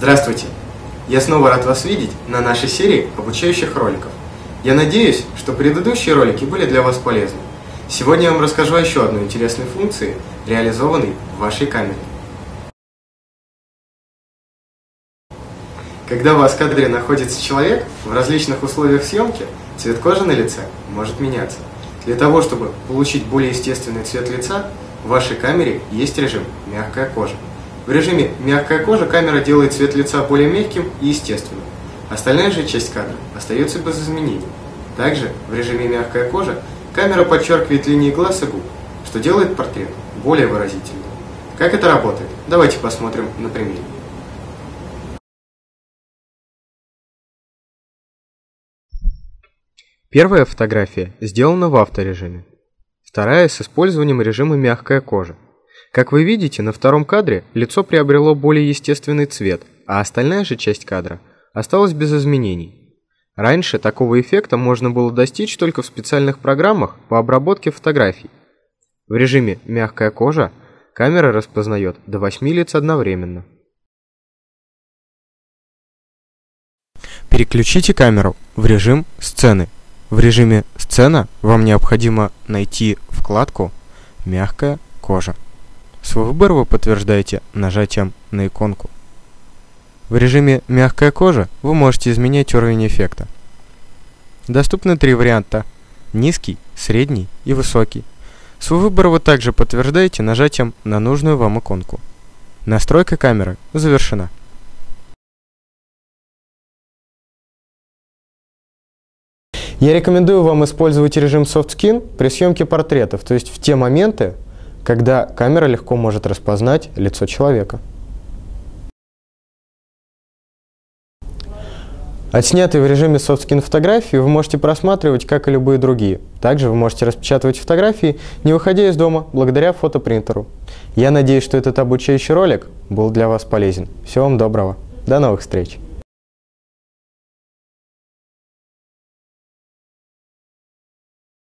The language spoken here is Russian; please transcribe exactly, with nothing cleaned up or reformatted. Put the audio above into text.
Здравствуйте! Я снова рад вас видеть на нашей серии обучающих роликов. Я надеюсь, что предыдущие ролики были для вас полезны. Сегодня я вам расскажу о еще одной интересной функции, реализованной в вашей камере. Когда у вас в кадре находится человек, в различных условиях съемки цвет кожи на лице может меняться. Для того, чтобы получить более естественный цвет лица, в вашей камере есть режим «мягкая кожа». В режиме «мягкая кожа» камера делает цвет лица более мягким и естественным. Остальная же часть кадра остается без изменений. Также в режиме «мягкая кожа» камера подчеркивает линии глаз и губ, что делает портрет более выразительным. Как это работает? Давайте посмотрим на примере. Первая фотография сделана в авторежиме. Вторая с использованием режима «мягкая кожа». Как вы видите, на втором кадре лицо приобрело более естественный цвет, а остальная же часть кадра осталась без изменений. Раньше такого эффекта можно было достичь только в специальных программах по обработке фотографий. В режиме «мягкая кожа» камера распознает до восьми лиц одновременно. Переключите камеру в режим сцены. В режиме «Сцена» вам необходимо найти вкладку «Мягкая кожа». Свой выбор вы подтверждаете нажатием на иконку. В режиме «Мягкая кожа» вы можете изменять уровень эффекта. Доступны три варианта – низкий, средний и высокий. Свой выбор вы также подтверждаете нажатием на нужную вам иконку. Настройка камеры завершена. Я рекомендую вам использовать режим Soft Skin при съемке портретов, то есть в те моменты, когда камера легко может распознать лицо человека. Отснятые в режиме Soft Skin фотографии вы можете просматривать, как и любые другие. Также вы можете распечатывать фотографии, не выходя из дома, благодаря фотопринтеру. Я надеюсь, что этот обучающий ролик был для вас полезен. Всего вам доброго. До новых встреч!